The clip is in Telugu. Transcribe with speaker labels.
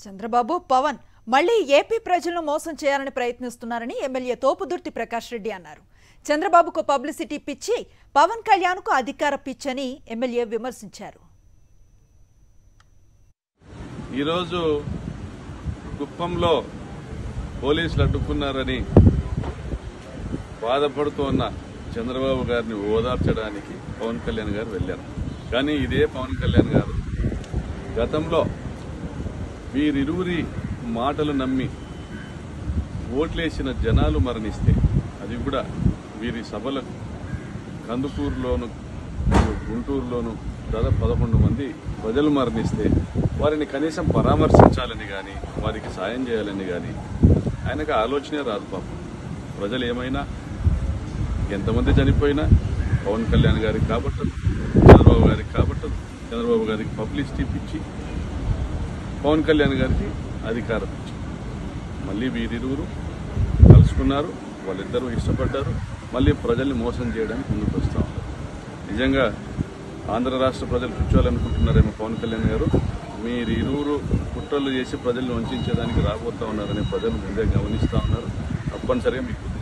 Speaker 1: చంద్రబాబు పవన్ మళ్లీ ఏపీ ప్రజలను మోసం చేయాలని ప్రయత్నిస్తున్నారని ఎమ్మెల్యే తోపుదుర్తి ప్రకాష్ రెడ్డి అన్నారు. చంద్రబాబుకు పబ్లిసిటీ పిచ్చి, పవన్ కళ్యాణ్కు అధికార పిచ్చని ఎమ్మెల్యే విమర్శించారు.
Speaker 2: ఈరోజు కుప్పంలో పోలీసులు అడ్డుకున్నారని బాధపడుతున్న చంద్రబాబు గారిని ఓదార్చడానికి పవన్ కళ్యాణ్ గారు వెళ్లారు. కానీ ఇదే పవన్ కళ్యాణ్ గారు గతంలో వీరిరువురి మాటలు నమ్మి ఓట్లేసిన జనాలు మరణిస్తే, అది కూడా వీరి సభలకు కందుకూరులోను గుంటూరులోను దాదాపు 11 మంది ప్రజలు మరణిస్తే వారిని కనీసం పరామర్శించాలని కానీ వారికి సాయం చేయాలని కానీ ఆయనకు ఆలోచనే రాదు. పాపం ప్రజలు ఏమైనా ఎంతమంది చనిపోయినా పవన్ కళ్యాణ్ గారికి కాబట్టదు, చంద్రబాబు గారికి కాబట్టదు. చంద్రబాబు గారికి పబ్లిసిటీ పిచ్చి, పవన్ కళ్యాణ్ గారికి అధికారం పిచ్చి. మళ్ళీ వీరిరువురు కలుసుకున్నారు, వాళ్ళిద్దరూ ఇష్టపడ్డారు, మళ్ళీ ప్రజల్ని మోసం చేయడానికి ముందుకు వస్తూ ఉన్నారు. నిజంగా ఆంధ్ర రాష్ట్ర ప్రజలు కూర్చోవాలనుకుంటున్నారేమో పవన్ కళ్యాణ్ గారు. మీరిరువురు కుట్రలు చేసి ప్రజల్ని వంచేదానికి రాబోతా ఉన్నారని ప్రజలు ముందే గమనిస్తూ ఉన్నారు. తప్పనిసరిగా మీకు